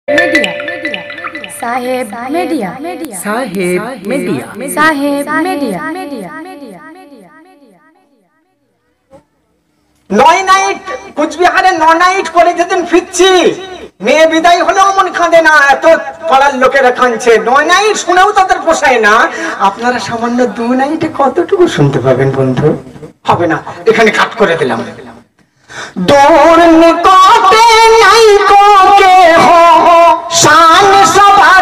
Media साहेब media साहेब media साहेब मीडिया নয় নাইট কুচবিহারে 9 নাইট করে যেদিন ফিরছি মেয়ে বিদায় হলেও মন কাঁদে না, এত পাড়ার লোকেরা কাঁদছে। 9 নাইট শুনেও তাদের পোষায় না, আপনারা সামান্য 2 নাইটে কতটুকু শুনতে পাবেন বন্ধু? হবে না, এখানে কাট করে দিলাম। দূর নিকটে নাই কোকে হো শান সবার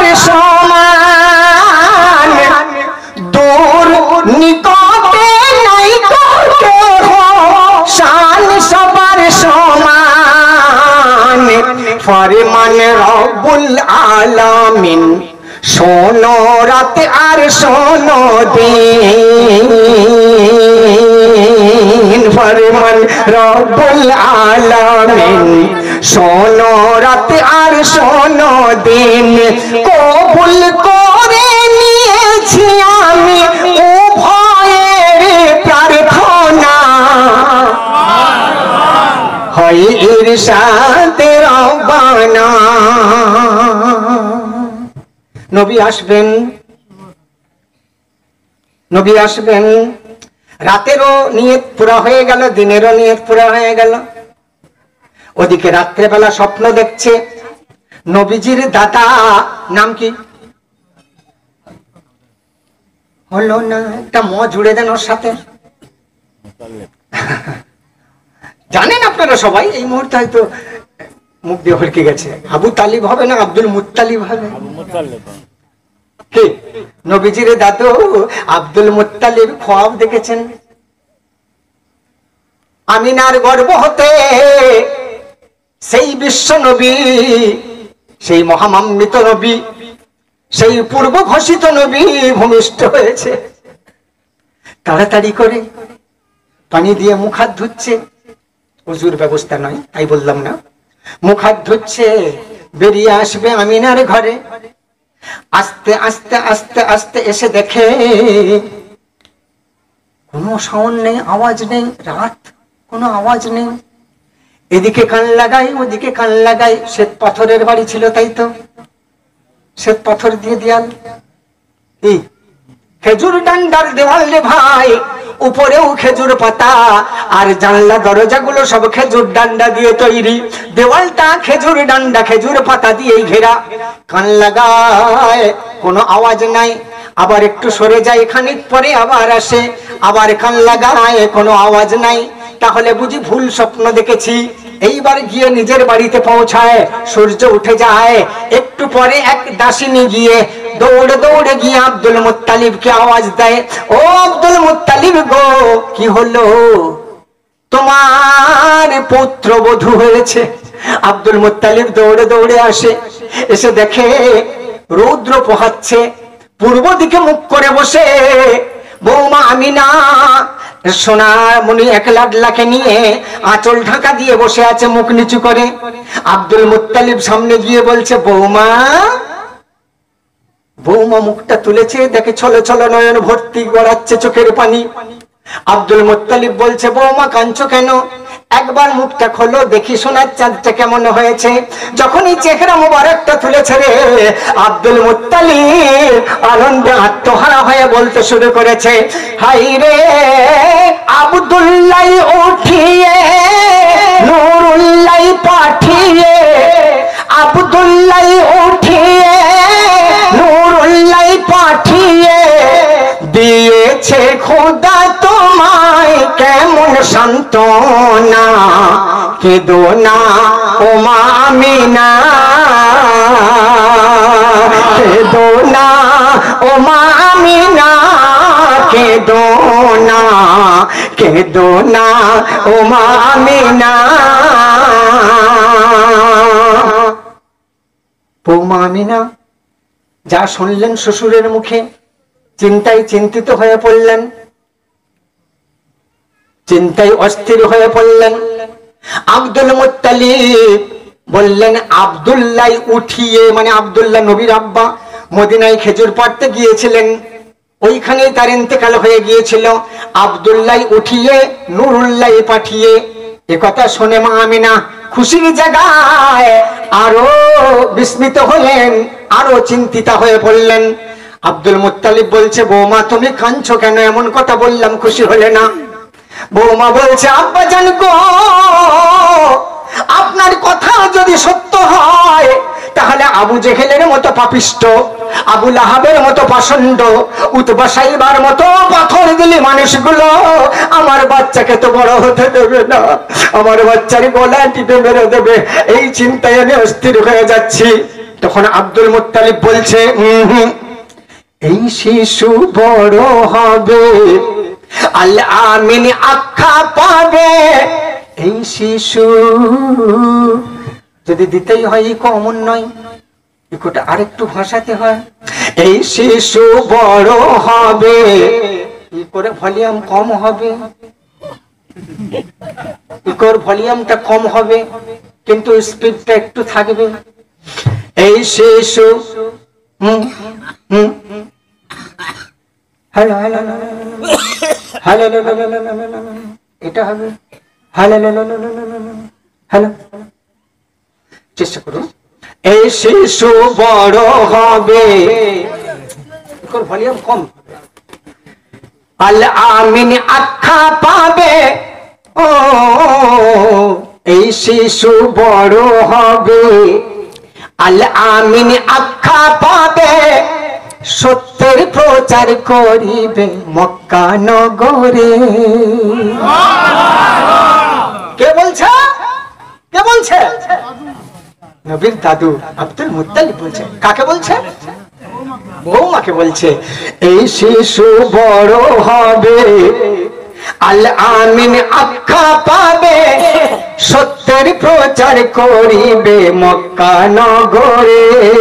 সমান, দূর নিকটে নাই কোকে হো শান সবার সমান, ফরমান রব্বুল আলামিন শোনো রাত আর শোনো দিন, ফরমান রব্বুল আলামিন শোনো রাত আর শোনো দিন, কবুল করে নিয়েছি আমি উভয়ের প্রার্থনা, হয় ইরশাদ রব্বানা। নবী আসবেন, নবী আসবেন, রাতেরও নিয়ত পুরা হয়ে গেল, দিনেরও নিয়ত পুরা হয়ে গেল। ওদিকে রাত্রেবেলা স্বপ্ন দেখছে নবীজির দাদা, নাম কি হলো না, একটা ম জুড়ে দেন ওর সাথে। জানেন আপনারা সবাই, এই মুহূর্তে হয়তো মুখ দিয়ে হলকে গেছে। আবু তালিব হবে না আব্দুল মুত্তালিব হবে? কি নবীজির দাদু আব্দুল মুত্তালিব খ্বাব দেখেছেন, আমিনার গর্ভ হতে সেই বিশ্ব নবী, সেই মহামান্বিত নবী, সেই পূর্ব ঘোষিত নবী ভূমিষ্ঠ হয়েছে। তাড়াতাড়ি করে পানি দিয়ে মুখ হাত ধুচ্ছে, ওযুর ব্যবস্থা নয় তাই বললাম না, মুখ হাত ধুচ্ছে, বেরিয়ে আসবে আমিনার ঘরে। আস্তে আস্তে আস্তে আস্তে এসে দেখে কোনো সাউন্ড নেই, আওয়াজ নেই, রাত, কোনো আওয়াজ নেই। এদিকে কান লাগাই ওদিকে কান লাগাই, শ্বেত পাথরের বাড়ি ছিল তাই তো, শ্বেত পাথর দিয়ে দেয়াল, এই খেজুর ডান্ডার দেওয়াল রে ভাই, উপরেও খেজুর পাতা, আর জানলা দরজাগুলো সব খেজুর ডান্ডা দিয়ে তৈরি, দেওয়ালটা খেজুর ডান্ডা খেজুর পাতা দিয়েই ঘেরা। কান লাগায় কোনো আওয়াজ নাই, আবার একটু সরে যায়, খানিক পরে আবার আসে, আবার কান লাগায় কোনো আওয়াজ নাই, তাহলে বুঝি ভুল স্বপ্ন দেখেছি। এইবার গিয়ে নিজের বাড়িতে পৌঁছায়, সূর্য উঠে যায়। একটু পরে এক দাসিনী গিয়ে দৌড়ে দৌড়ে গিয়ে আব্দুল মুত্তালিবকে আওয়াজ দেয়, ও আব্দুল মুত্তালিব গো, কি হলো? তোমার পুত্র বধূ হয়েছে। আব্দুল মুত্তালিব দৌড়ে দৌড়ে আসে, এসে দেখে রৌদ্র পোহাচ্ছে, পূর্ব দিকে মুখ করে বসে বৌমা আমিনা সোনার মনি এক লাডলাকে নিয়ে আঁচল ঢাকা দিয়ে বসে আছে মুখ নিচু করে। আব্দুল মুত্তালিব সামনে গিয়ে বলছে, বৌমা। বৌমা মুখটা তুলেছে, দেখে ছলো ছলো নয়ন ভর্তি গড়াচ্ছে চোখের পানি। আব্দুল মুত্তালিব বলছে, বৌমা কাঁদছো কেন? একবার মুখটা খোলো দেখি সোনার চাঁদটা কেমন হয়েছে। যখনই চেহারা মোবারকটা তুলেছে রে, আব্দুল মুত্তালিব আনন্দে আত্মহারা হয়ে বলতে শুরু করেছে, হাই রে আব্দুল্লাহ উঠিয়ে নূরুল্লাহ পাঠিয়ে, আব্দুল্লাহ উঠিয়ে নূরুল্লাহ পাঠিয়ে, দিয়েছে খোদা তোমায় কেমন সান্ত্বনা, কেঁদো না ও মা আমিনা, কেঁদো না ও মা আমিনা, কেঁদো না, কেঁদো না ও মা আমিনা। বৌমা আমিনা যা শুনলেন শ্বশুরের মুখে, চিন্তায় চিন্তিত হয়ে পড়লেন, চিন্তায় অস্থির হয়ে পড়লেন। আব্দুল মুত্তালিব বললেন, আব্দুল্লাহ উঠিয়ে, মানে আব্দুল্লাহ নবীর আব্বা মদিনায় খেজুর পাড়তে গিয়েছিলেন, ওইখানেই তার ইন্তেকাল হয়ে গিয়েছিল। আব্দুল্লাহ উঠিয়ে নূরুল্লাহ পাঠিয়ে, একথা শুনে মা আমিনা খুশির জায়গায় আরো বিস্মিত হলেন, আরো চিন্তিত হয়ে পড়লেন। আব্দুল মুত্তালিব বলছে, বৌমা তুমি কাঁদছো কেন? এমন কথা বললাম, খুশি হলে না? বৌমা বলছে, আব্বাজান গো, আপনার কথা যদি সত্য হয় তাহলে আবু জেহেলের মতো পাপিষ্ট, আবু লাহাবের মতো পাষণ্ড, উতবা সাইবার মতো পাথর দিলি মানুষগুলো আমার বাচ্চাকে তো বড় হতে দেবে না, আমার বাচ্চার গলা টিপে মেরে দেবে, এই চিন্তায় আমি অস্থির হয়ে যাচ্ছি। তখন আব্দুল মুত্তালিব বলছে, এই শিশু বড় হবে, আল আমিন আখ্যা পাবে। এই শিশু যদি দিতেই হয় কমন নয়, ইকোটা আরেকটু ভাষাতে হয়। এই শিশু বড় হবে, ই করে ভলিউম কম হবে, ইকোর ভলিউমটা কম হবে কিন্তু স্পিডটা একটু থাকবে। এই শিশু হ্যালো হ্যালো হ্যালো এটা হবে হ্যালো হ্যালো, চেষ্টা করুন। এই শিশু বড় হবে, ভলিউম কম, আল আমিন আখ্যা পাবে। ও এই শিশু বড় হবে, আল আমিন আখ্যা পাবে, সত্যের প্রচার করিবে মক্কা নগরে। কে বলছে? কে বলছে? নবীর দাদু আব্দুল মুত্তালিব বলছে। কাকে বলছে? বৌমাকে বলছে। এই শিশু বড় হবে, আল আমিন আখ্যা পাবে, সত্যের প্রচার করিবে মক্কা নগরে।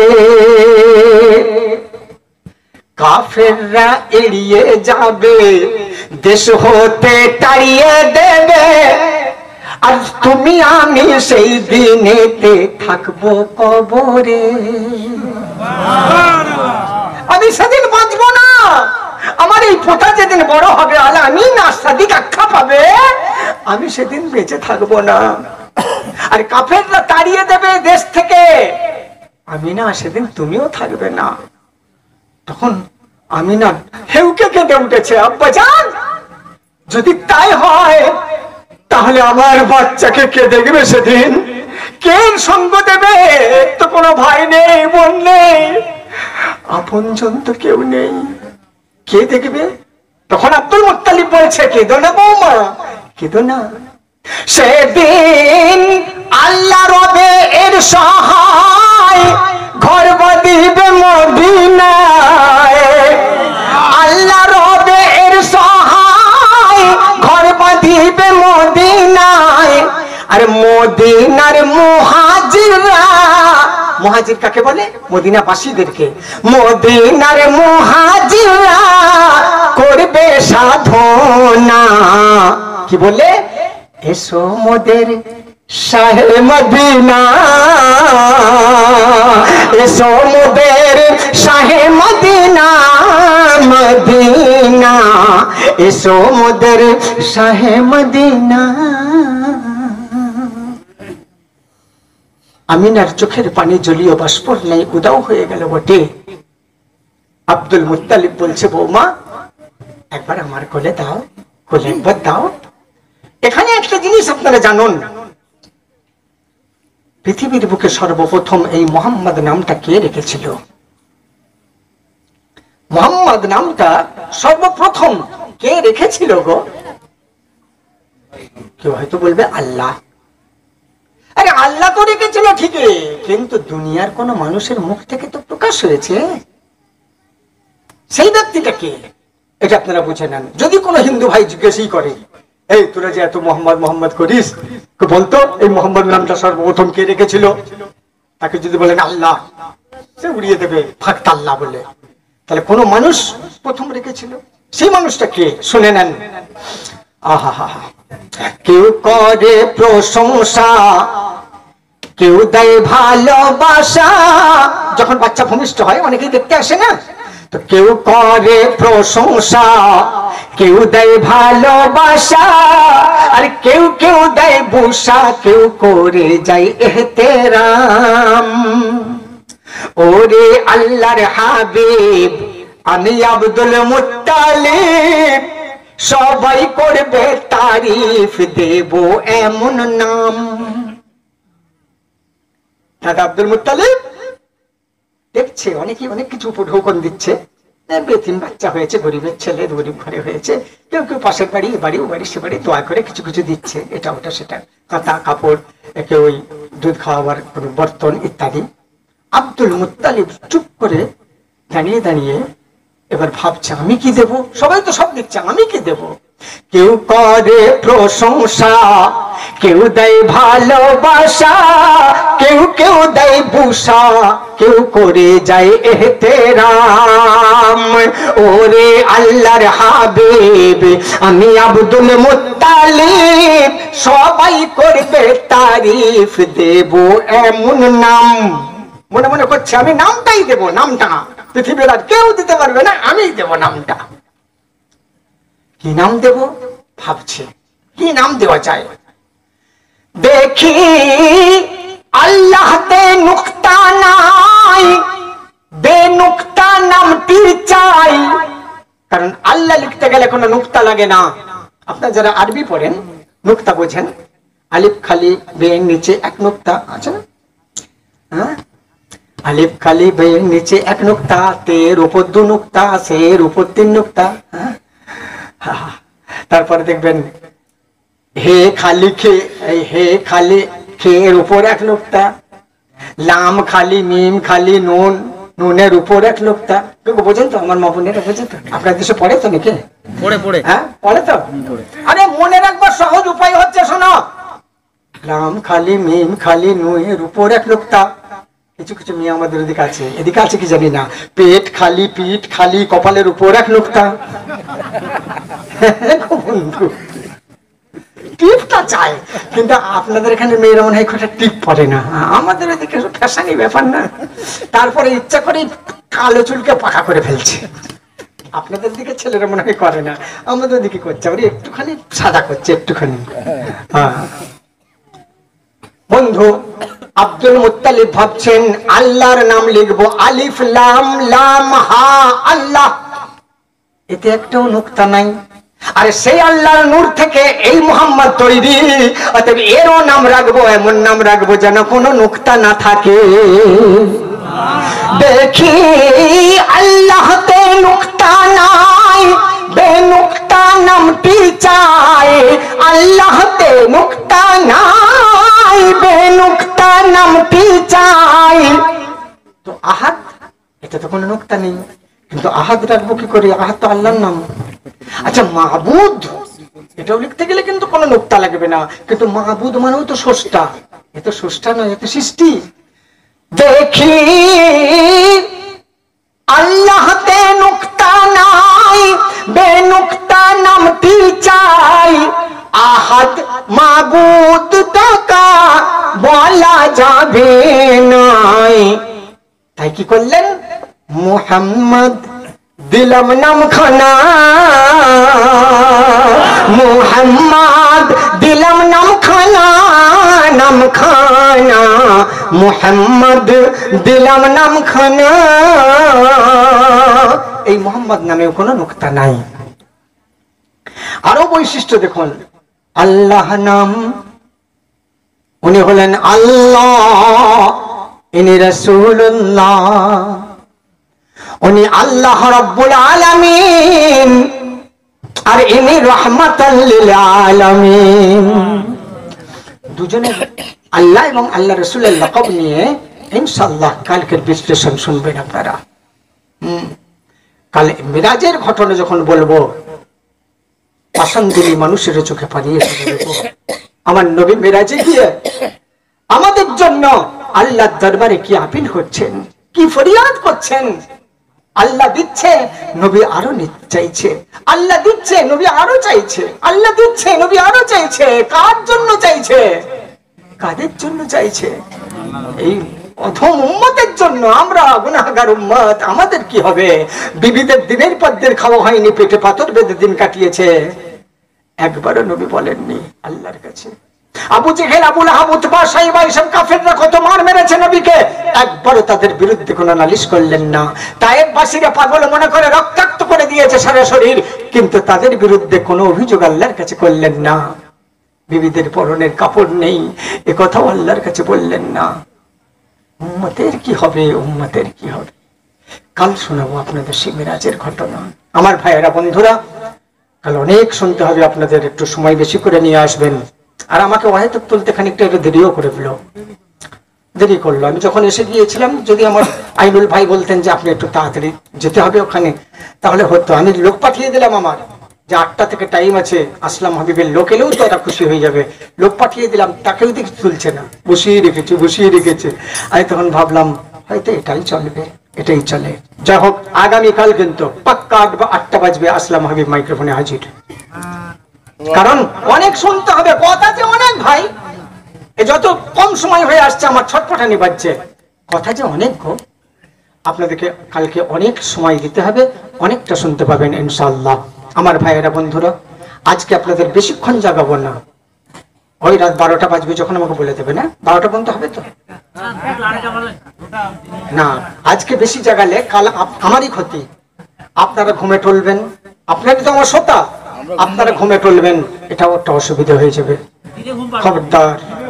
কাফেররা এড়িয়ে যাবে, দেশ হতে তাড়িয়ে দেবে, আর তুমি আমি সেই দিনেতে থাকবো কবরে। আমি সেদিন বাঁচবো না, আমার এই পোতা যেদিন বড় হবে, আল আমিন সাদিক আখ্যা পাবে, আমি সেদিন বেঁচে থাকবো না, আর কাফেররা তাড়িয়ে দেবে দেশ থেকে, আমি না সেদিন তুমিও থাকবে না। তখন আমিনা হেউকে কেঁদে উঠেছে, আব্বা জান যদি তাই হয় তাহলে আমার বাচ্চাকে কে দেখবে সেদিন? কে সঙ্গ দেবে? তো কোনো ভাই নেই, বোন নেই, আপনজন তো কেউ নেই, কে দেখবে? তখন আব্দুল মুত্তালিব বলছে, কেঁদো না বৌমা, কেঁদো না, সেদিন আল্লাহ রবে এর সহায়, ঘর বাঁধিবে মদিনায়, আল্লাহ রবে এর সহায়, ঘর বাঁধিবে মদিনায়, আর মদিনার মুহাজিররা, মুহাজির কাকে বলে? মদিনাবাসীদেরকে। মদিনার মুহাজিররা করবে সাধনা, কি বলে? এসো মোদের শাহে মদিনা, এসো মোদের শাহে মদিনা, মদিনা এসো মোদের শাহে মদিনা। আমিনার চোখের পানি জলীয় বাষ্পর নেই উদাও হয়ে গেল বটে। আব্দুল মুত্তালিব বলছে, বৌমা একবার আমার কোলে দাও, কোলে একবার দাও। এখানে একটা জিনিস আপনারা জানুন, পৃথিবীর বুকে সর্বপ্রথম এই মোহাম্মদ নামটা কে রেখেছিল? মোহাম্মদ নামটা সর্বপ্রথম কে রেখেছিল গো? কেউ হয়তো বলবে আল্লাহ। আরে আল্লাহ তো রেখেছিল ঠিকই, কিন্তু দুনিয়ার কোন মানুষের মুখ থেকে তো প্রকাশ হয়েছে, সেই ব্যক্তিটা কে এটা আপনারা বুঝে নেন। যদি কোনো হিন্দু ভাই জিজ্ঞেসই করে, এই তোরা যে এত মোহাম্মদ মোহাম্মদ করিস, বলতো এই মোহাম্মদ নামটা সর্বপ্রথম কে রেখেছিল? তাকে যদি বলেন আল্লাহ, সে উড়িয়ে দেবে ফাঁকতা আল্লাহ বলে। তাহলে কোন মানুষ প্রথম রেখেছিল, সেই মানুষটা কে শুনে নেন। আহা, কেউ করে প্রশংসা, কেউ দেয় ভালোবাসা। যখন বাচ্চা ভূমিষ্ঠ হয় অনেকেই দেখতে আসে না, তো কেউ করে প্রশংসা, কেউ দেয় ভালোবাসা, আর কেউ কেউ দেয় বুসা, কেউ করে যায় এহতেরাম। ওরে আল্লাহর হাবিব আমি আব্দুল মুত্তালিব, সবাই করবে তারিফ, দেব এমন নাম। দাদা আব্দুল মুত্তালিব দেখছে অনেকে অনেক কিছু উপঢৌকন দিচ্ছে, বেতিম বাচ্চা হয়েছে, গরিবের ছেলে, গরিব ঘরে হয়েছে, কেউ কেউ পাশের বাড়ি এ বাড়ি ও বাড়ি সে বাড়ি দোয়া করে কিছু কিছু দিচ্ছে, এটা ওটা সেটা, কাঁথা কাপড়, কেউ ওই দুধ খাওয়াবার বর্তন ইত্যাদি। আব্দুল মুত্তালিব চুপ করে দাঁড়িয়ে দাঁড়িয়ে এবার ভাবছে আমি কি দেব, সবাই তো সব দিচ্ছে, আমি কি দেব। কেউ করে প্রশংসা, কেউ দেয় ভালোবাসা, কেউ কেউ দেয় বুসা, কেউ করে যায় এহতেরাম। ওরে আল্লাহর হাবিব আমি আব্দুল মুত্তালিব, সবাই করবে তারিফ, দেব এমন নাম। মনে মনে করছে আমি নামটাই দেব, নামটা পৃথিবীর আর কেউ দিতে পারবে না, আমিই দেব নামটা। কি নাম দেব ভাবছে, কি নাম দেওয়া যায়। দেখি আল্লাহতে নুক্তা নাই, বেনুক্তা নামটি চাই। কারণ আল্লাহ লিখতে গেলে কোনো নুক্তা লাগে না। আপনারা যারা আরবি পড়েন নুক্তা বোঝেন, আলিফ খালি বের নিচে এক নুক্তা আছে না, হ্যাঁ, আলিফ খালি বের নিচে এক নুক্তা, তের উপর দু নুক্তা, সের উপর তিন নুক্তা। তারপরে দেখবেন হে খালি খে, হে খালি খে এর উপর এক নুক্তা, লাম খালি মিম খালি নুন, নুনের উপর এক নুক্তা। বোঝেন তো আমার মা বোনেরা, বোঝেন তো? আপনার দেশে পড়ে তো নাকি? পড়ে হ্যাঁ পড়ে তো। আরে মনে রাখবার সহজ উপায় হচ্ছে শোনো, লাম খালি মিম খালি নুনের উপর এক নুক্তা। কিছু কিছু মেয়ে আমাদের এদিকে আছে, এদিকে আছে কি জানি না, পেট খালি পিঠ খালি কপালের উপর এক নুক্তা। বন্ধু টিপটা চাই, কিন্তু আপনাদের এখানে মেয়েরা মনে হয় একটা টিপ পরে না, আমাদের এদিকে ফ্যাশনি ব্যাপার না। তারপরে ইচ্ছা করে কালো চুলকে পাকা করে ফেলছে। আপনাদের দিকে ছেলেরা মনে হয় করে না, আমাদের দিকে করছে, আবার একটুখানি সাদা করছে একটুখানি। বন্ধু আব্দুল মুত্তালিব ভাবছেন আল্লাহর নাম লিখবো, আলিফ লাম লাম হা আল্লাহ, এতে একটাও নুক্তা নাই। আর সেই আল্লাহর নূর থেকে এই মুহাম্মদ তৈরি, অতএব এরও নাম রাখবো, এমন নাম রাখবো যেন কোনো নুক্তা না থাকে। দেখি আল্লাহতে নুক্তা নাই, বেনুক্তা নামটি চাই। আল্লাহতে নুক্তা নাই, বেনুক্তা নামটি চাই। তো আহাদ, এটা তো কোনো নুক্তা নেই, কিন্তু আহাদ রাখবো কি করে? আহাদ তো আল্লাহর নাম। আচ্ছা মাহবুদ, এটাও লিখতে গেলে কিন্তু কোনো নুক্তা লাগবে না, কিন্তু মাহবুদ মানেও তো স্রষ্টা, এ তো স্রষ্টা নয়, এ তো সৃষ্টি। দেখি আল্লাহতে নুক্তা নাই, বেনুক্তা নামটি চাই। আহাদ মাহবুদ টাকা বলা যাবে নাই। তাই কি করলেন? মুহাম্মদ দিলাম নাম খানা, মুহাম্মদ দিলাম নাম খানা, নাম খানা মুহাম্মদ দিলাম নাম খানা। এই মুহাম্মদ নামেও কোনো নুক্তা নাই। আরো বৈশিষ্ট্য দেখুন, আল্লাহ নাম, উনি হলেন আল্লাহ, ইনি রাসূলুল্লাহ, উনি আল্লাহ রাব্বুল আলামিন, আর ইনি রাহমাতাল লিল আলামিন। দুজনে আল্লাহ এবং আল্লাহ রাসূলের লকব নিয়ে ইনশাআল্লাহ কালকের বিশ্লেষণ শুনবেন আপনারা। কাল মিরাজের ঘটনা যখন বলবো, পাষাণদিনী মানুষের চোখে পানি এসে যাবে। আমার নবী মিরাজে গিয়ে আমাদের জন্য আল্লাহর দরবারে কি আপিল করছেন, কি ফরিয়াদ করছেন। আল্লাহ দিচ্ছে, নবী আরো চাইছে, আল্লাহ দিচ্ছে, নবী আরো চাইছে, আল্লাহ দিচ্ছে, নবী আরো চাইছে। কার জন্য চাইছে? কাদের জন্য চাইছে? এই অধম উম্মতের জন্য, আমরা গুনাহগার উম্মত, আমাদের কি হবে? বিবিদের দিনের পর দিন খাওয়া হয়নি, পেটে পাথর বেঁধে দিন কাটিয়েছে, একবারও নবী বলেননি আল্লাহর কাছে। Abu Jahl, Abu Lahab, Utba, Shaiba এসব কাফেররা কত মার মেরেছে নবীকে, একবারও তাদের বিরুদ্ধে কোনো নালিশ করলেন না। তায়েফবাসীরা পাগল মনে করে রক্তাক্ত করে দিয়েছে সারা শরীর, কিন্তু তাদের বিরুদ্ধে কোনো অভিযোগ আল্লাহর কাছে করলেন না। বিবিদের পরনের কাপড় নেই, এ কথাও আল্লাহর কাছে বললেন না। উম্মতের কি হবে, উম্মতের কি হবে? কাল শোনাবো আপনাদের সেই মিরাজের ঘটনা। আমার ভাইয়েরা, বন্ধুরা, কাল অনেক শুনতে হবে আপনাদের, একটু সময় বেশি করে নিয়ে আসবেন। আর আমাকে ওয়াহেতুক তুলতে খানিকটা একটু দেরিও করে ফেলো, দেরি করলো। আমি যখন এসে গিয়েছিলাম, যদি আমার আইনুল ভাই বলতেন যে আপনি একটু তাড়াতাড়ি যেতে হবে ওখানে, তাহলে হতো। আমি লোক পাঠিয়ে দিলাম আমার, যে 8টা থেকে টাইম আছে, আসলাম হাবিবের লোক এলেও তো ওরা খুশি হয়ে যাবে। লোক পাঠিয়ে দিলাম, তাকেও দেখি তুলছে না, বসিয়ে রেখেছে। আমি তখন ভাবলাম হয়তো এটাই চলবে, এটাই চলে। যাই হোক, আগামীকাল কিন্তু পাক্কা 8টা বাজবে, আসলাম হাবিব মাইক্রোফোনে হাজির। কারণ অনেক শুনতে হবে, কথা যে অনেক ভাই, এ যত কম সময় হয়ে আসছে আমার ছটফটানি বাজছে, কথা যে অনেক গো। আপনাদেরকে কালকে অনেক সময় দিতে হবে, অনেকটা শুনতে পাবেন ইনশাআল্লাহ। আমার ভাইয়েরা, বন্ধুরা, আজকে আপনাদের বেশিক্ষণ জাগাবো না, ওই রাত 12টা বাজবে যখন আমাকে বলে দেবে, না 12টা পর্যন্ত হবে তো না। আজকে বেশি জাগালে কাল আমারই ক্ষতি। আপনারা ঘুমে টলবেন, আপনারই তো আমার শোতা, আপনারা ঘুমে টলবেন, এটাও একটা অসুবিধা হয়ে যাবে। খবরদার,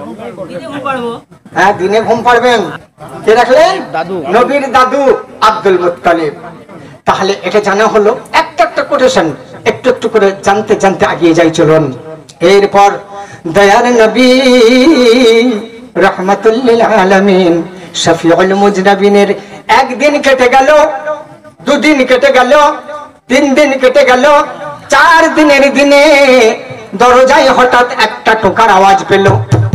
হ্যাঁ দিনে ঘুম পাড়বেন। কে রাখলেন? নবীর দাদু আব্দুল মুত্তালিব। তাহলে এটা জানা হলো, একটা একটা কোটেশন একটু একটু করে জানতে জানতে আগিয়ে যাই, চলুন। এরপর দয়ার নবী রাহমাতুল লিল আলামিন শফিউল মুজনাবিনের একদিন কেটে গেল, 2 দিন কেটে গেল, 3 দিন কেটে গেল, 4 দিনের দিনে দরজায় হঠাৎ একটা টোকার আওয়াজ পেল।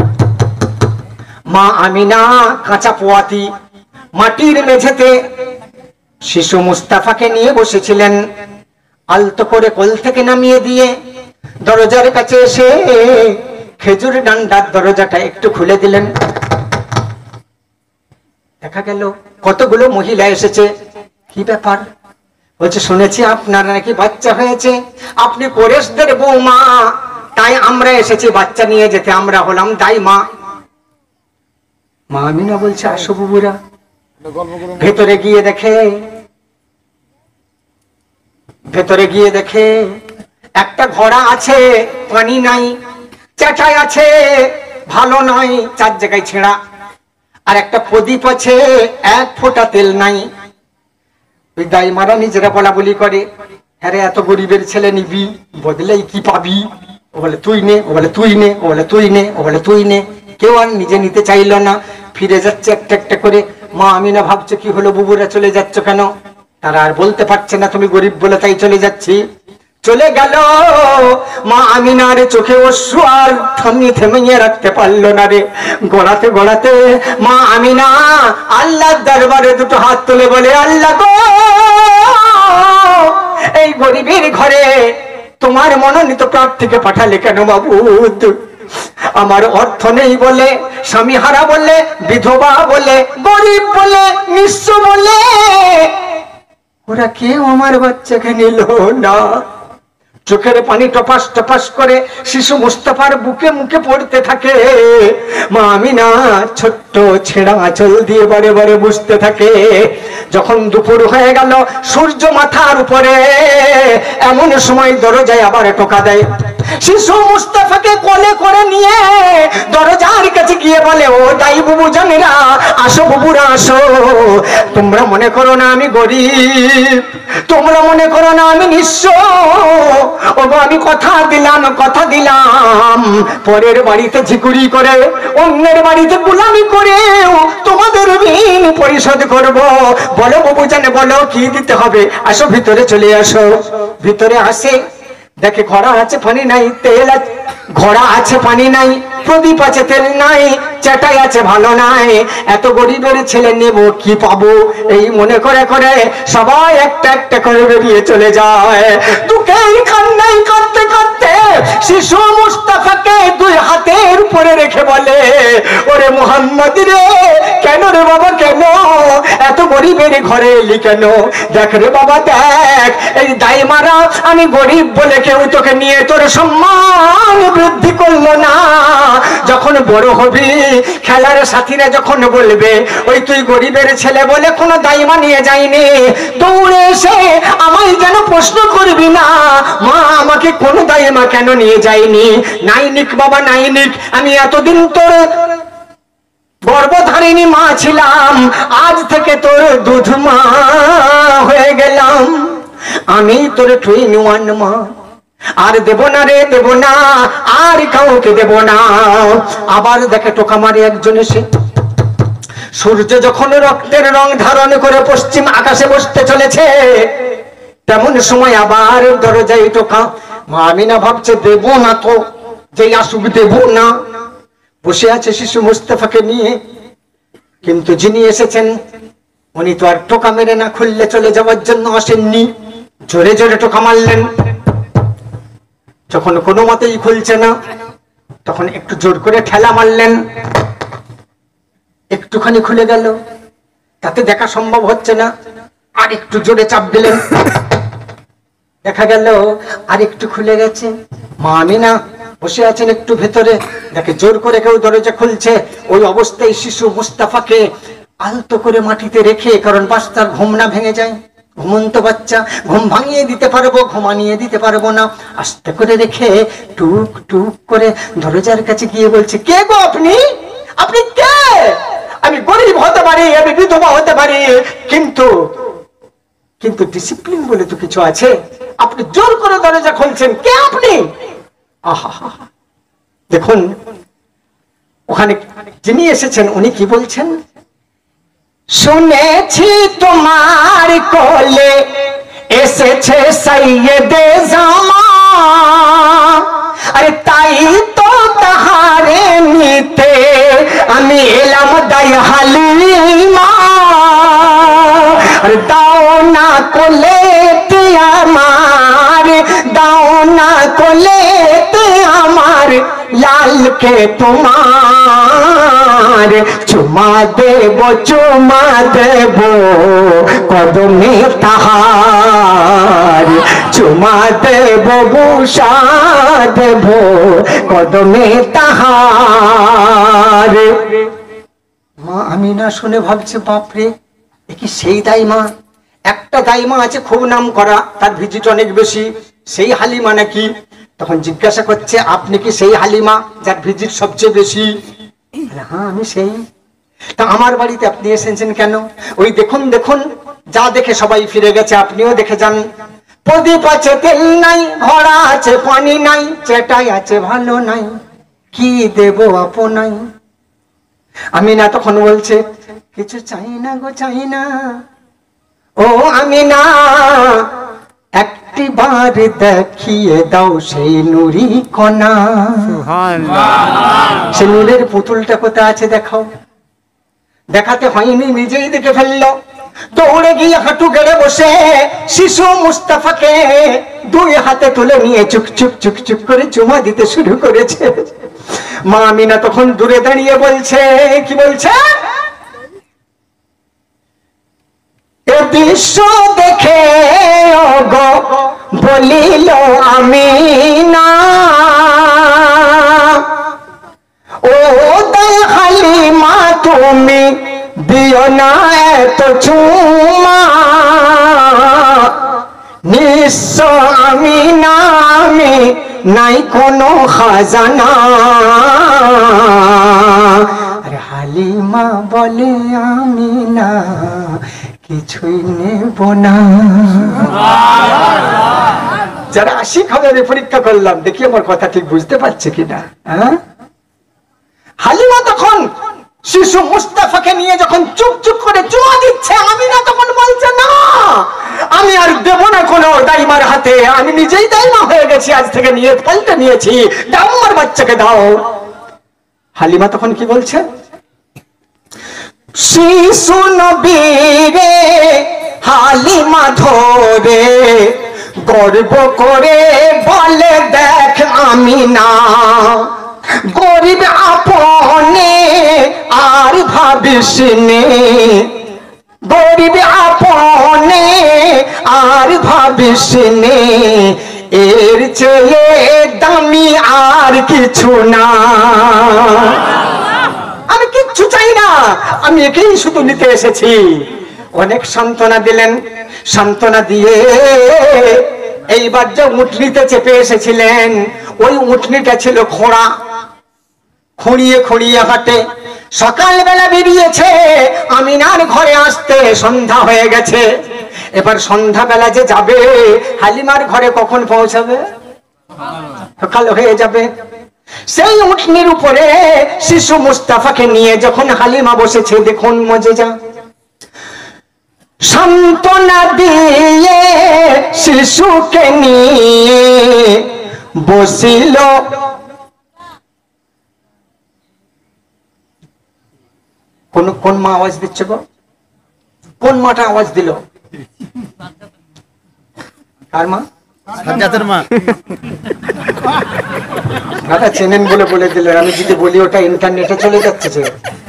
মা আমিনা কাঁচা পোয়াতি মাটির মেঝেতে শিশু মুস্তাফাকে নিয়ে বসেছিলেন। আলতো করে কোল থেকে নামিয়ে দিয়ে দরজার কাছে এসে খেজুর ডান্ডার দরজাটা একটু খুলে দিলেন। দেখা গেল কতগুলো মহিলা এসেছে। কি ব্যাপার? বলছে, শুনেছি আপনার নাকি বাচ্চা হয়েছে, আপনি কোরেশদের বৌমা, তাই আমরা এসেছি বাচ্চা নিয়ে যেতে, আমরা হলাম দাই মা। মা আমিনা বলছে, আসো বুবুরা। ভেতরে গিয়ে দেখে একটা ঘোড়া আছে, পানি নাই, চাটাই আছে, ভালো নয়, 4 জায়গায় ছেঁড়া, আর একটা প্রদীপ আছে, 1 ফোঁটা তেল নাই। ওই দাই মারা নিজেরা বলা বলি করে, হ্যাঁ রে, এত গরিবের ছেলে নিবি, বদলেই কি পাবি? ও বলে তুই নে, ও বলে তুই নে, ও বলে তুই নে, ও বলে তুই নে। কেউ আর নিজে নিতে চাইল না, ফিরে যাচ্ছে একটা একটা করে। মা আমিনা ভাবছে, কি হলো বুবুরা চলে যাচ্ছ কেন? তারা আর বলতে পারছে না, তুমি গরিব বলে তাই চলে যাচ্ছি। চলে গেল। মা আমিনার চোখে অশ্রু আর থেমে রাখতে পারলো না রে। গড়াতে গড়াতে মা আমিনা আল্লাহর দরবারে 2 হাত তুলে বলে, আল্লাহ গো, এই গরিবের ঘরে তোমার মনোনীত প্রার্থীকে পাঠালে কেন মাবুদ? আমার অর্থ নেই বলে, স্বামী হারা বলে, বিধবা বলে, গরিব বলে, নিঃস্ব বলে ওরা কেউ আমার বাচ্চাকে নিল না। চোখের পানি টপাস টপাস করে শিশু মুস্তাফার বুকে মুখে পড়তে থাকে। মা আমিনা ছোট্ট ছেঁড়া আঁচল দিয়ে বারে বারে বুঝতে থাকে। যখন দুপুর হয়ে গেল, সূর্য মাথার উপরে, এমন সময় দরজায় আবার টোকা দেয়। শিশু মুস্তাফাকে কোলে করে নিয়ে দরজার কাছে গিয়ে বলে, ও দাই বুবু জানেরা, আসো বুবুরা আসো। তোমরা মনে করো না আমি গরিব, তোমরা মনে করো না আমি নিঃস্ব। ওগো, আমি কথা দিলাম পরের বাড়িতে ঝিকুরি করে, অন্যের বাড়িতে গোলামি করে তোমাদের ঋণ পরিশোধ করব। বলো বাবু জানে, বলো কি দিতে হবে? আসো ভিতরে চলে আসো। ভিতরে আসে, দেখে ঘোড়া আছে, পানি নাই, তেল আছে, ঘোড়া আছে, পানি নাই, প্রদীপ আছে, তেল নাই, চেটাই আছে ভালো নাই, এত গরিবের ছেলে নেব কি পাবো, এই মনে করে করে সবাই একটা একটা করে বেরিয়ে চলে যায়। তোকে কান্নাই কাঁদতে কাঁদতে শিশু মুস্তাফাকে দুই হাতের উপরে রেখে বলে, ওরে মুহাম্মদ রে, কেন রে বাবা কেন এত গরিবের ঘরে এলি কেন? দেখ রে বাবা দেখ, এই দাইমারা আমি গরিব বলে কেউ তোকে নিয়ে তোর সম্মান বৃদ্ধি করলো না। যখন বড় হবি খেলার সাথীরা যখন বলবে ওই তুই গরিবের ছেলে বলে কোনো দাইমা নিয়ে যায়নি, দৌড়ে এসে আমায় যেন প্রশ্ন করবি না, মা আমাকে কোনো দাইমা কেন নিয়ে যায়নি? নাইনিক বাবা নাইনিক, আমি এতদিন তোর গর্ভধারিণী মা ছিলাম, আজ থেকে তোর দুধ মা হয়ে গেলাম, আমি তোর টুইন ওয়ান মা, আর দেব না রে দেব না, আর কাউকে দেব না। আবার দেখে টোকা মারে একজন এসে, সূর্য যখন রক্তের রং ধারণ করে পশ্চিম আকাশে বসতে চলেছে, তেমন সময় আবার দরজায় টোকা। মা আমিনা ভাবছে দেব না তো, যেই আসুক দেব না। বসে আছে শিশু মুস্তাফাকে নিয়ে, কিন্তু যিনি এসেছেন উনি তো আর টোকা মেরে না খুললে চলে যাওয়ার জন্য আসেননি, জোরে জোরে টোকা মারলেন। যখন কোনো মতেই খুলছে না, তখন একটু জোর করে ঠেলা মারলেন, একটুখানি খুলে গেল, তাতে দেখা সম্ভব হচ্ছে না, আর একটু জোরে চাপ দিলেন, দেখা গেল আর একটু খুলে গেছে। মা আমিনা বসে আছেন একটু ভেতরে, দেখে জোর করে কেউ দরজা খুলছে। ওই অবস্থায় শিশু মুস্তাফাকে আলতো করে মাটিতে রেখে, কারণ বাচ্চার ঘুম না ভেঙে যায়, ঘুমন্ত বাচ্চা, ঘুম ভাঙিয়ে দিতে পারবো ঘুমানিয়ে দিতে পারবো না, আস্তে করে রেখে টুক টুক করে দরজার কাছে গিয়ে বলছে, কে গো আপনি? আপনি কে? আমি গরিব হতে পারি, আমি বিধবা হতে পারি, কিন্তু কিন্তু ডিসিপ্লিন বলে তো কিছু আছে, আপনি জোর করে দরজা খুলছেন, কে আপনি? আহা, দেখুন ওখানে যিনি এসেছেন উনি কি বলছেন, শুনেছি তোমার কোলে এসেছে সৈয়দে জামান, আরে তাই তো তাহারে নিতে আমি এলাম দাই হালিমা, আরে দাও না কোলে আমার, দাও না কোলে আমার লালকে তোমার, চুমা দেব কদমে তাহার, চুমা দেব বুসা দেব কদমে তাহার। মা আমিনা শুনে ভাবছে, বাপরে এ কি সেই দাইমা? একটা দাইমা আছে খুব নাম করা, তার ভিজিট অনেক বেশি, সেই হালিমা নাকি? তখন জিজ্ঞাসা করছে, আপনি কি সেই হালিমা যার ভিজিট সবচেয়ে বেশি? হ্যাঁ আমি সেই। তা আমার বাড়িতে আপনি এসেছেন কেন? ওই দেখুন দেখুন, যা দেখে সবাই ফিরে গেছে, আপনিও দেখে যান। প্রদীপ আছে তেল নাই, ঘোড়া আছে পানি নাই, চেটাই আছে ভালো নাই, কি দেব আপনাই? আমিনা তখন বলছে, কিছু চাই না গো চাই না, ও আমিনা একটিবার দেখিয়ে দাও সেই নুরি কণা। সে নুরের পুতুলটা কোথায় আছে দেখাও। দেখাতে হয়নি, নিজেই দেখে ফেললো, দৌড়ে গিয়ে হাঁটু গেড়ে বসে শিশু মুস্তাফাকে দুই হাতে তুলে নিয়ে চুক চুক চুক চুক করে চুমা দিতে শুরু করেছে। মা আমিনা তখন দূরে দাঁড়িয়ে বলছে, কি বলছে, এ দৃশ্য দেখে ওগো বলিল আমিনা, ও দাই হালিমা তুমি দিও না এত চুমা, নিশ্চয় আমিনা আমি নাই কোনো খাজানা। আরে হালিমা বলে আমিনা কিছুই নেব না। যারা আশিক হবে আমি পরীক্ষা করলাম, দেখি আমার কথা ঠিক বুঝতে পারছে কিনা। হালিমা তখন শিশু মুস্তাফাকে নিয়ে যখন চুপ চুপ করে চুমা দিচ্ছে, আমিনা তখন বলছে, না আমি আর দেব না কোনো দাইমার হাতে, আমি নিজেই দাইমা হয়ে গেছি, আজ থেকে নিয়ে পাল্টে নিয়েছি, দাও আমার বাচ্চাকে দাও। হালিমা তখন কি বলছে, শিশু নবীরে হালিমা ধরে গর্ব করে বলে দেখ আমি না, গরিব আপনে আর ভাবিস নে, গরিব আপনে আর ভাবিস নে, এর চেয়ে দামি আর কিছু না। আমি কিচ্ছু চাই না, আমি একেই শুধু নিতে এসেছি। অনেক সান্ত্বনা দিলেন, সান্ত্বনা দিয়ে এইবার যে উঠনিতে চেপে এসেছিলেন ওই উঠনিটা ছিল খোঁড়া, খুঁড়িয়ে খুঁড়িয়ে হাঁটে। সকালবেলা বেরিয়েছে, আমিনার ঘরে আসতে সন্ধ্যা হয়ে গেছে। এবার সন্ধ্যাবেলা যে যাবে হালিমার ঘরে কখন পৌঁছাবে, সকাল হয়ে যাবে। সেই উঠনির উপরে শিশু মুস্তাফাকে নিয়ে যখন হালিমা বসেছে, দেখুন মজেজা, সান্ত্বনা দিয়ে শিশুকে নিয়ে বসিল কোন মা আওয়াজ দিচ্ছে গো, কোন মাটা আওয়াজ দিল? কার মা? সাজ্জাদের মা। দাদা চেনেন বলে বলে দিলেন, আমি যদি বলি ওটা ইন্টারনেটে চলে যাচ্ছে যে।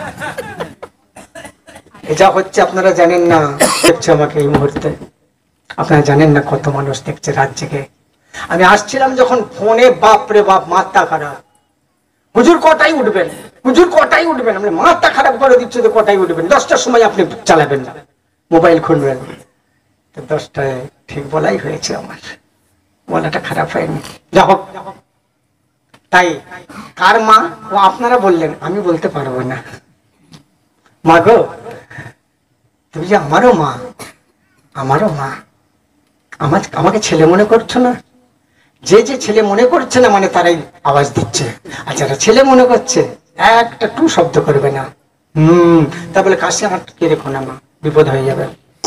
এটা হচ্ছে আপনারা জানেন না, দেখছে আমাকে এই মুহূর্তে, আপনারা জানেন না কত মানুষ দেখছে রাত জেগে। আমি আসছিলাম যখন ফোনে, বাপরে বাপ মাথা খারাপ, হুজুর কটাই উঠবেন, হুজুর কটাই উঠবেন, আপনি মাথা খারাপ করে দিচ্ছে তো কটাই উঠবেন, 10টার সময় আপনি চালাবেন না, মোবাইল খুলবেন। 10টায় ঠিক বলাই হয়েছে, আমার বলাটা খারাপ হয়নি। যা হোক, তাই কার মা ও আপনারা বললেন, আমি বলতে পারবো না। মা গো, তুমি যে আমারও মা, আমারও মা, আমাকে ছেলে মনে করছো না? যে যে ছেলে মনে করছে না মানে তারাই আওয়াজ দিচ্ছে, আর যারা ছেলে মনে করছে একটা টু শব্দ করবে না, তা বলে কাছে আটকে রেখো না মা, বিপদ হয়ে যাবে।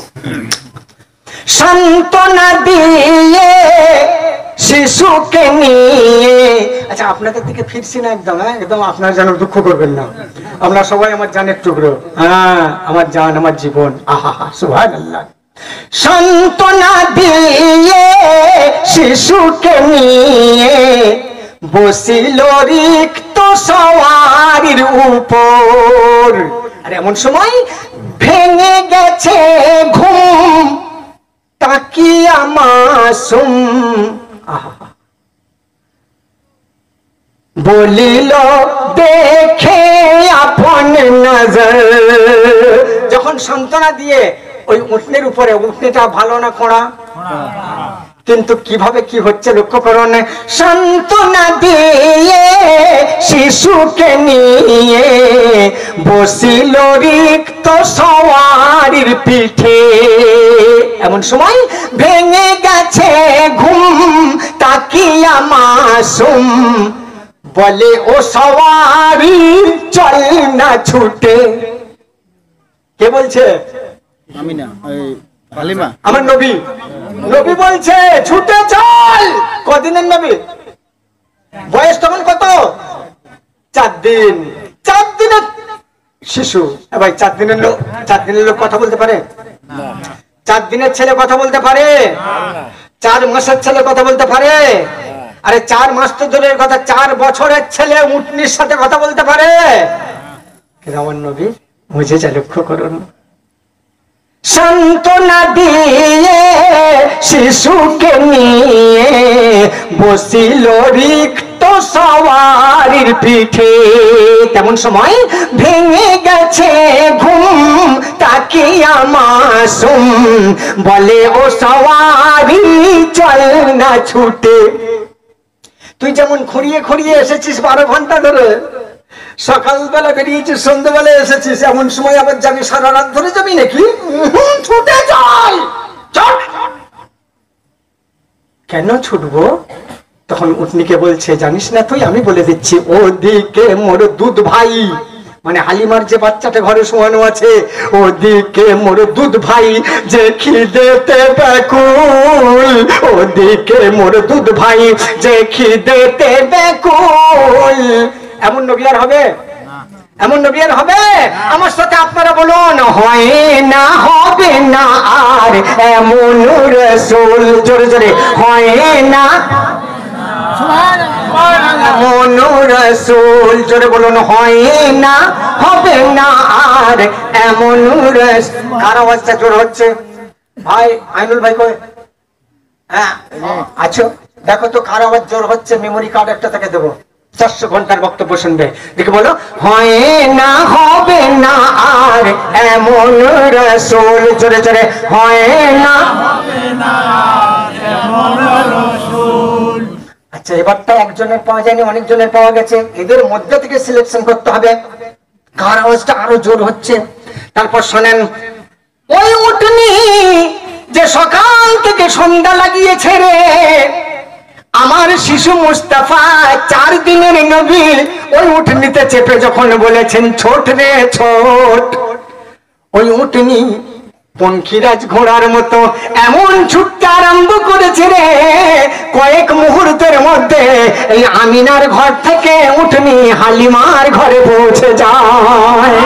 সান্ত্বনা দিয়ে শিশুকে নিয়ে, আচ্ছা আপনাদের দিকে ফিরছি না একদম, একদম আপনারা যেন দুঃখ করবেন না, আপনারা সবাই আমার জানের টুকরো, হ্যাঁ আমার জান, আমার জীবন, আহা হা সুবহানাল্লাহ। সান্ত্বনা দিয়ে শিশুকে নিয়ে বসিল রিক্ত সওয়ারির উপর, আর এমন সময় ভেঙে গেছে ঘুম, তাকিয়া মাসুম বলিল দেখে আপন নজর। যখন সান্ত্বনা দিয়ে ওই উঠনের উপরে, উঠনিটা ভালো না খোঁড়া, কিন্তু কিভাবে কি হচ্ছে লক্ষ্য করুন। সান্ত্বনা দিয়ে শিশুকে নিয়ে বসিল রিক্ত সওয়ারির পিঠে, এমন সময় ভেঙে গেছে ঘুম, তাকিয়া মাসুম বলে ও সওয়ারি চল না ছুটে। কে বলছে? আমিনা, হালিমা, আমার নবী। নবী বলছে ছুটে চল। কদিনের নবী? বয়স তখন কত? 4 দিন। 4 দিনের শিশু। ভাই 4 দিনের লোক, 4 দিনের লোক কথা বলতে পারে? 4 দিনের ছেলে কথা বলতে পারে? 4 মাসের ছেলে কথা বলতে পারে? আরে 4 মাস তো দূরের কথা, 4 বছরের ছেলে উটনির সাথে কথা বলতে পারে? আমার নবী বুঝে যা, লক্ষ্য করুন। সান্ত্বনা দিয়ে শিশুকে নিয়ে বসিল রিক্ত সওয়ারির পিঠে, তেমন সময় ভেঙে গেছে ঘুম, তাকিয়া মাসুম বলে ও সওয়ারি চল না ছুটে। তুই যেমন খুঁড়িয়ে খুঁড়িয়ে এসেছিস 12 ঘন্টা ধরে, সকালবেলা বেরিয়েছিস, সন্ধ্যাবেলা এসেছিস, এমন সময় আবার যাবি, সারা রাত ধরে যাবি নাকি? ছুটে চল। কেন ছুটবো? তখন উটনিকে বলছে জানিস না তুই? আমি বলে দিচ্ছি, ওদিকে মোর দুধ ভাই, মানে হালিমার যে বাচ্চাটা ঘরে শোয়ানো আছে, ওদিকে মোর দুধ ভাই যে খিদেতে ব্যাকুল, ওদিকে মোর দুধ ভাই যে খিদেতে ব্যাকুল, এমন নবী আর হবে? এমন নবী আর হবে? আমার সাথে আপনারা বলুন, হয় না, হবে না আর এমন রাসূল। জোরে জোরে, হয় না এমন রাসূল। জোরে বলুন, হয় না, হবে না আর এমন রাসূল। কার আওয়াজটা জোর হচ্ছে? ভাই আইনুল ভাই কই? হ্যাঁ আচ্ছা, দেখো তো কার আওয়াজ জোর হচ্ছে। মেমোরি কার্ড একটা থেকে দেবো, 400 ঘন্টার বক্তব্য শুনবে। দেখে বলো, হয় না, হবে না আর এমন রাসূল। জোরে জোরে, হয় না, আচ্ছা এবারটা একজনের পাওয়া যায়নি, অনেকজনের পাওয়া গেছে। এদের মধ্যে থেকে সিলেকশন করতে হবে কার আওয়াজটা আরো জোর হচ্ছে। তারপর শোনেন, ওই উটনি যে সকাল থেকে সন্ধ্যা লাগিয়েছে রে, আমার শিশু মুস্তাফা 4 দিনের নবী ওই উটনিতে চেপে যখন বলেছেন ছোট রে ছোট, ওই উটনি পঙ্খিরাজ ঘোড়ার মতো এমন ছুটতে আরম্ভ করেছে রে, কয়েক মুহূর্তের মধ্যে এই আমিনার ঘর থেকে উটনি হালিমার ঘরে পৌঁছে যায়।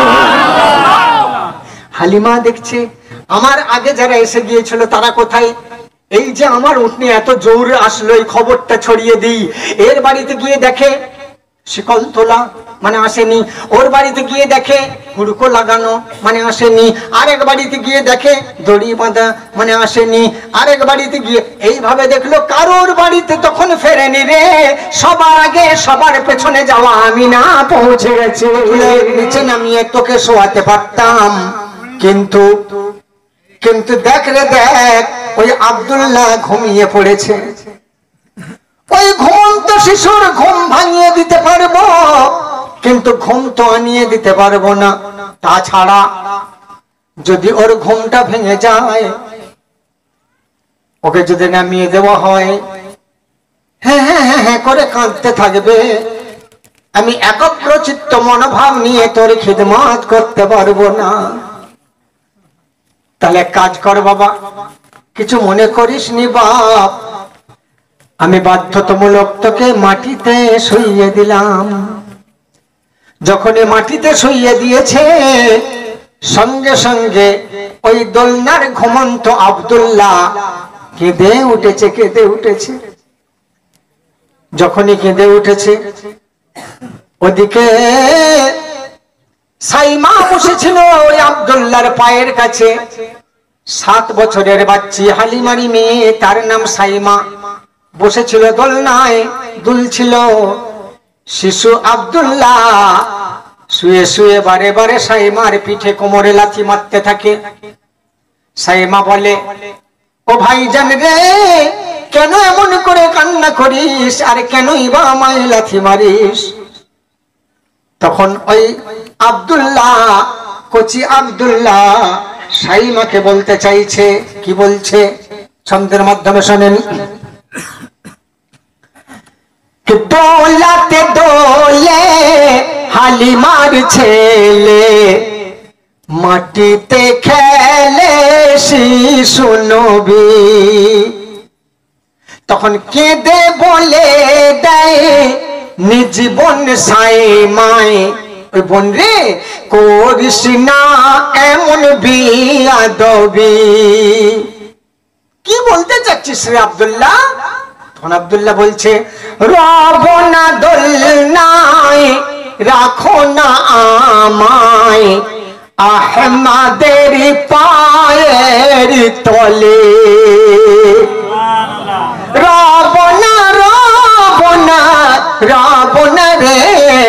হালিমা দেখছে আমার আগে যারা এসে গিয়েছিল তারা কোথায়? এই যে আমার উটনি এত জোরে আসলো, এই খবরটা ছড়িয়ে দিই। এর বাড়িতে গিয়ে দেখে শিকল তোলা, মানে আসেনি। ওর বাড়িতে গিয়ে দেখে হুড়কো লাগানো, মানে আসেনি। আরেক বাড়িতে গিয়ে দেখে দড়ি বাঁধা, মানে আসেনি। আরেক বাড়িতে গিয়ে এইভাবে দেখলো, কারোর বাড়িতে তখন ফেরেনি রে। সবার আগে সবার পেছনে যাওয়া আমিনা পৌঁছে গেছে। নিচে নামিয়ে তোকে শোয়াতে পারতাম, কিন্তু কিন্তু দেখ রে দেখ, ওই আব্দুল্লাহ ঘুমিয়ে পড়েছে। ওই ঘুমন্ত শিশুর ঘুম ভাঙিয়ে দিতে পারবো, কিন্তু ঘুম তো আনিয়ে দিতে পারবো না। তাছাড়া যদি ওর ঘুমটা ভেঙে যায়, ওকে যদি নামিয়ে দেওয়া হয়, হ্যাঁ হ্যাঁ হ্যাঁ হ্যাঁ করে কাঁদতে থাকবে, আমি একগ্রচিত্ত মনোভাব নিয়ে তোর খিদমত করতে পারবো না। তাহলে কাজ কর বাবা, কিছু মনে করিস নি বাপ, আমি বাধ্যতামূলক তোকে মাটিতে শুইয়ে দিলাম। যখনই মাটিতে শুইয়ে দিয়েছে, সঙ্গে সঙ্গে ওই দোলনার ঘুমন্ত আব্দুল্লাহ কেঁদে উঠেছে, কেঁদে উঠেছে। যখনই কেঁদে উঠেছে, ওদিকে সাইমা বসেছিল ওই আব্দুল্লাহর পায়ের কাছে। 7 বছরের বাচ্চি হালিমারি মেয়ে, তার নাম সাইমা, বসেছিল দোলনায়, দুলছিল। শিশু আব্দুল্লাহ শুয়ে শুয়ে বারে বারে সাইমার পিঠে কোমরে লাথি মারতে থাকে। সাইমা বলে, ও ভাইজান রে, কেন এমন করে কান্না করিস, আর কেনই বা আমায় লাথি মারিস? তখন ওই আব্দুল্লাহ, কচি আব্দুল্লাহ সাইমাকে বলতে চাইছে, কি বলছে ছন্দের মাধ্যমে শোনেন। দোলাতে দোলে হালিমার ছেলে, মাটিতে খেলে শিশু নবী। তখন কেঁদে বলে দেয় নিজীবন সাইমায়, ওই বোন রে করিস না এমন বিয়াদবি। কি বলতে চাচ্ছিস রে আব্দুল্লাহ? তখন আব্দুল্লাহ বলছে, রব না দোলনায় রাখো না আমায়, আহমাদের পায়ের তলে। রব না, রব না, রব না রে,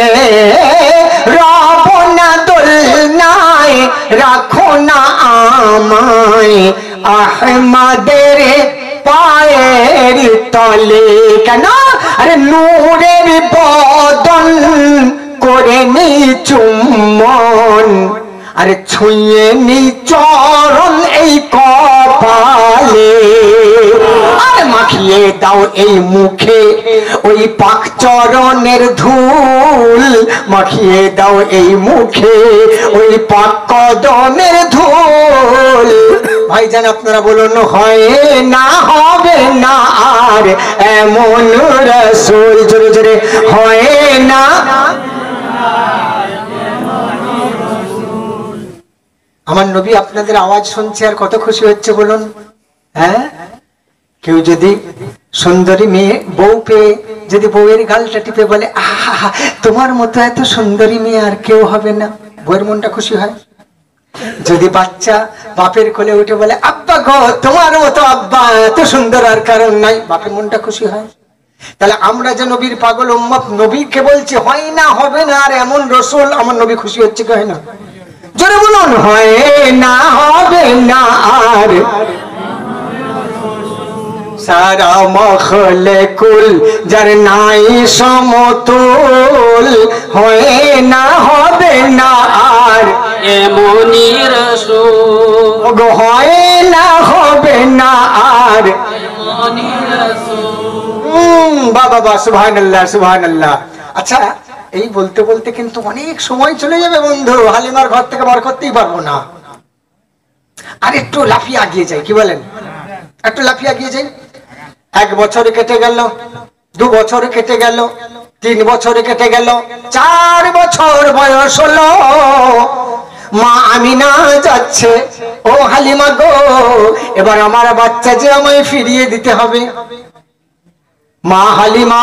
রব না দোলনায় রাখো না আমায়, আহমাদের পায়ের তলে। কেন? আরে নূরের বদন করে নি চুম্বন, আরে ছুঁয়ে নি চরণ এই কপালে, আর মাখিয়ে দাও এই মুখে ওই পাক চরণের ধুল, মাখিয়ে দাও এই মুখে ওই পাক কদমের ধুল। ভাইজান আপনারা বলুন, হয় না, হবে না আর এমন রাসূল। জোরে জোরে, হয় না, আমার নবী আপনাদের আওয়াজ শুনছে আর কত খুশি হচ্ছে বলুন। হ্যাঁ, কেউ যদি সুন্দরী মেয়ে বউ পেয়ে যদি বউয়ের গালটা টিপে বলে আহা তোমার মতো এত সুন্দরী মেয়ে আর কেউ হবে না, বউয়ের মনটা খুশি হয়। যদি বাচ্চা বাপের কোলে উঠে বলে আব্বা গো তোমার মতো আব্বা এত সুন্দর আর কারণ নাই, বাপের মনটা খুশি হয়। তাহলে আমরা যে নবীর পাগল উম্মত, নবীকে বলছি হয় না হবে না আর এমন রসুল, আমার নবী খুশি হচ্ছে কি হয় না? জোরে বলুন, হয় না হবে না আর সারা মখলে কুল যার নাই সমতুল, হয় না হবে না আর এমনই রাসূল, হয় না হবে না আর এমনই রাসূল। বাবা বা সুবহানাল্লাহ সুবহানাল্লাহ। আচ্ছা, এই বলতে বলতে কিন্তু অনেক সময় চলে যাবে বন্ধু, হালিমার ঘর থেকে বার করতেই পারবো না। আর একটু লাফিয়ে আগিয়ে যাই, কি বলেন? একটু লাফিয়ে আগিয়ে যাই। 1 বছর কেটে গেল, 2 বছর কেটে গেল, 3 বছর কেটে গেল, 4 বছর বয়স হলো। মা আমিনা যাচ্ছে, ও হালিমা গো এবার আমার বাচ্চা যে আমায় ফিরিয়ে দিতে হবে। মা হালিমা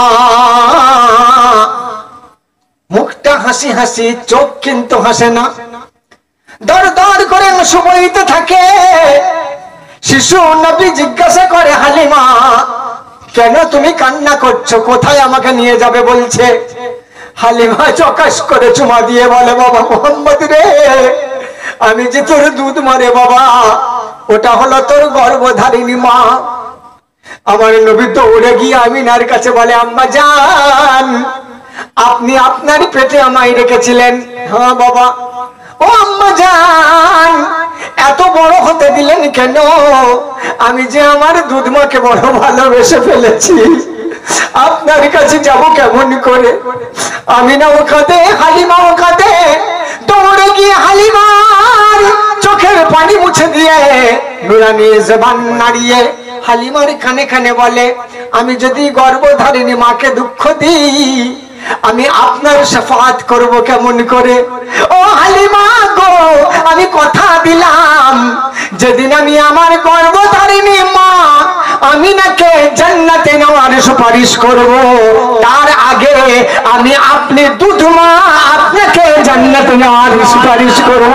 মুখটা হাসি হাসি, চোখ কিন্তু হাসে না, দর দর করে আঁসু বইতে থাকে। শিশু নবী জিজ্ঞাসা করে হালিমা কেন তুমি কান্না করছো, কোথায় আমাকে নিয়ে যাবে বলছে? হালিমা চকাশ করে চুমা দিয়ে বলে বাবা মোহাম্মদ রে, আমি যে তোর দুধ মারে বাবা, ওটা হলো তোর গর্ভধারিণী মা। আমার নবী দৌড়ে গিয়ে আমিনার কাছে বলে আম্মা জান আপনি আপনার পেটে আমায় রেখেছিলেন? হ্যাঁ বাবা। ও আম্মা জান এত বড় হতে দিলেন কেন? আমি যে আমার দুধ মাকে বড় ভালোবেসে ফেলেছি, আপনার কাছে যাব কেমন করে? আমিনাও কাঁদে, হালিমাও কাঁদে। দৌড়ে গিয়ে হালিমার চোখের পানি মুছে দিয়ে নুরানি জবান নাড়িয়ে হালিমার কানে কানে বলে আমি যদি গর্ভধারিণী মাকে দুঃখ দিই আমি আপনার শাফাআত করব কেমন করে? ও হালিমা গো আমি কথা দিলাম যেদিন আমি আমার গর্ভধারিণী মা আমিনাকে জান্নাতে নেওয়ার সুপারিশ করব, তার আগে আমি আপনি দুধ মা আপনাকে জান্নাতে নেওয়ার সুপারিশ করব।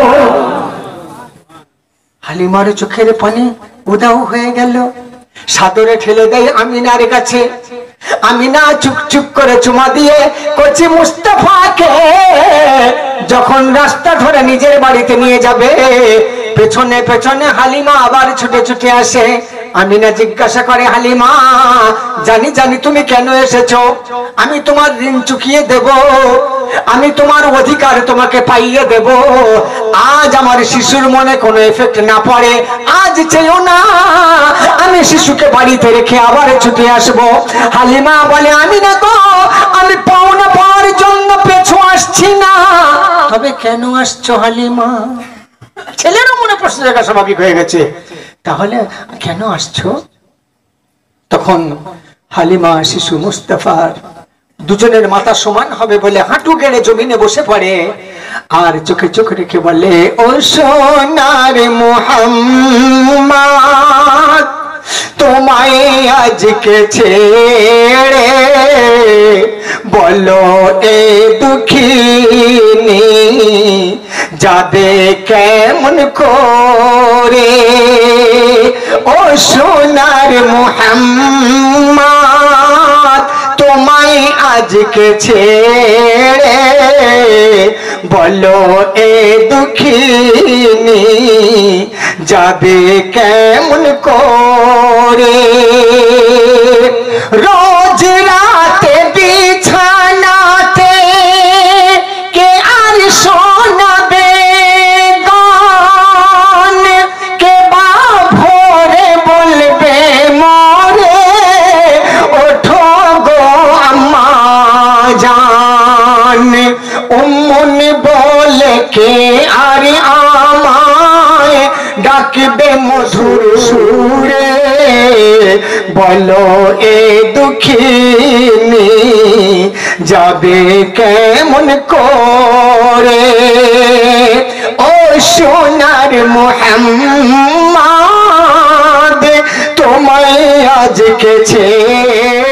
হালিমার চোখের পানি উদাও হয়ে গেল, সাদরে ঠেলে দেয় আমিনার কাছে। আমিনা চুপ চুপ করে চুমা দিয়ে কচি মুস্তাফাকে যখন রাস্তা ধরে নিজের বাড়িতে নিয়ে যাবে, পেছনে পেছনে হালিমা আবার ছুটে ছুটে আসে। আমিনা জিজ্ঞাসা করে হালিমা জানি জানি তুমি কেন এসেছো, আমি তোমার ঋণ চুকিয়ে দেব, আমি তোমার অধিকার তোমাকে পাইয়ে দেব। আজ আমার শিশুর মনে কোনো এফেক্ট না পড়ে, আজ চেয়েও না, আমি শিশুকে বাড়িতে রেখে আবার ছুটে আসবো। হালিমা বলে আমিনা গো আমি পাওনা পাওয়ার জন্য পেছু আসছি না। তবে কেন আসছো হালিমা? ছেলেরও মনে প্রশ্ন জায়গা স্বাভাবিক হয়ে গেছে, তাহলে কেন আসছো? তখন হালিমা শিশু মুস্তাফার দুজনের মাথা সমান হবে বলে হাঁটু গেড়ে জমিনে বসে পড়ে আর চোখে চোখ রেখে বলে ও সোনার মুহাম্মদ তোমায় আজকে ছেড়ে বলো এ দুঃখিনী যাবে কেমন করে? ও সোনার মুহাম্মদ তোমায় আজকে ছেড়ে বলো এ দুঃখিনী যাবে কেমন করে? রোজ রাতে বিছানাতে কে আর শোনাবে গান, কে বা ভোরে বলবে মরে ওঠো গো আম্মা জান। উম্মুন বলে কে আর আমায় ডাকবে মধুর সুরে বলো এ দুঃখিনী যাবে কেমন করে ও সোনার মুহাম্মদ তোমায় আজকে ছেড়ে